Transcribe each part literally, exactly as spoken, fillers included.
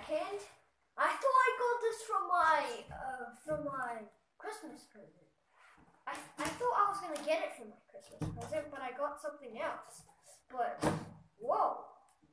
second. I thought I got this from my uh, from my Christmas present. I I thought I was gonna get it from my Christmas present, but I got something else. But whoa.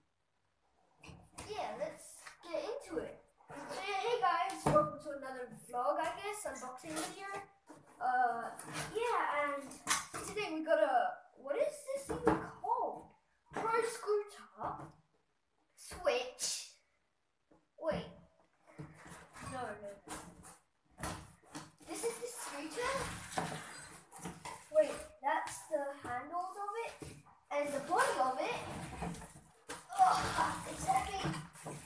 Yeah, let's get into it. So yeah, hey guys, welcome to another vlog, I guess, unboxing video. Uh, yeah, and today we got a, what is this even called? Pro scooter, switch. Wait, no, no. This is the scooter. Wait, that's the handles of it, and the body of it. Oh, it's heavy.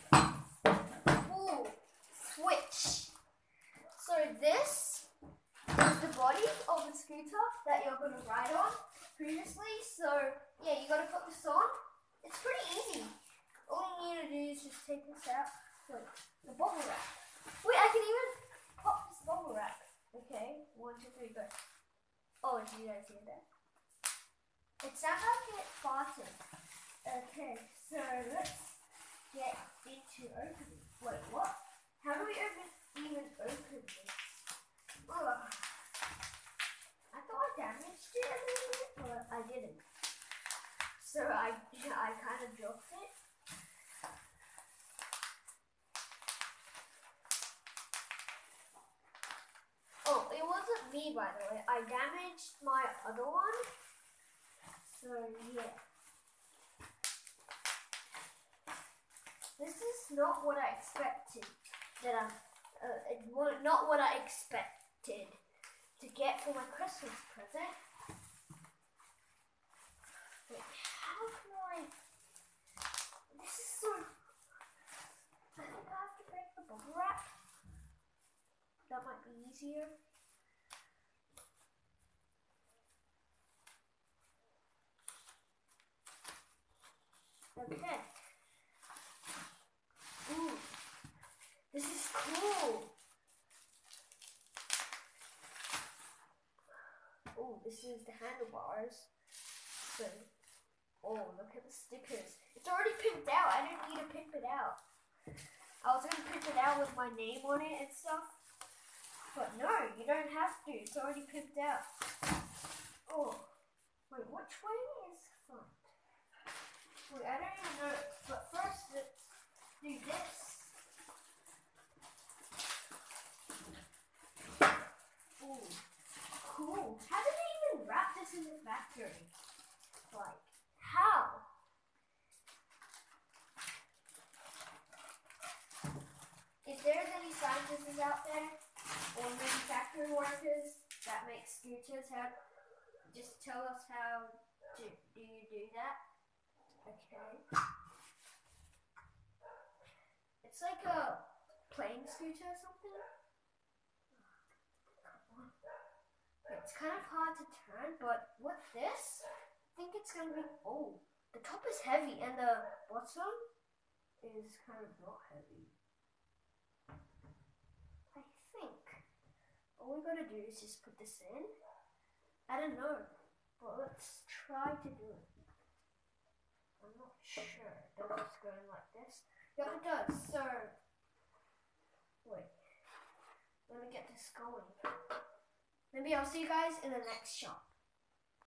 Ooh, switch. So this is the body of the scooter that you're going to ride on previously. So yeah, you got to put this on. It's pretty easy. All you need to do is just take this out. Wait, the bubble wrap. Wait, I can even pop this bubble wrap. Okay, one, two, three, go. Oh, did you guys hear that? It sounds like it farted. Okay, so let's get into opening. Wait, what? How do we open, even open this? Ugh. I thought I damaged it a little bit, but I didn't. So I, I kind of dropped it. Oh, it wasn't me, by the way. I damaged my other one. So yeah. This is not what I expected. That I'm, uh, it was not what I expected to get for my Christmas present. Wait, how can I? This is so. I think I have to break the bubble wrap. That might be easier. Okay. Ooh, this is cool. Oh, this is the handlebars. So, oh, look at the stickers. It's already pimped out. I didn't need to pimp it out. I was going to pimp it out with my name on it and stuff. But no, you don't have to. It's already pimped out. Oh, wait, which way is front? Wait, I don't even know. But first, let's do this. Ooh, cool. How did they even wrap this in the factory? Like, how? If there's any scientists out there, or maybe factory workers that make scooters, how, just tell us how do, do you do that? Okay. It's like a plane scooter or something. It's kind of hard to turn, but with this, I think it's going to be, oh, the top is heavy and the bottom is kind of not heavy. I think all we got to do is just put this in. I don't know, but let's try to do it. I'm not sure. Does it go like this? Yep, it does. So, wait. Let me get this going. Maybe I'll see you guys in the next shot.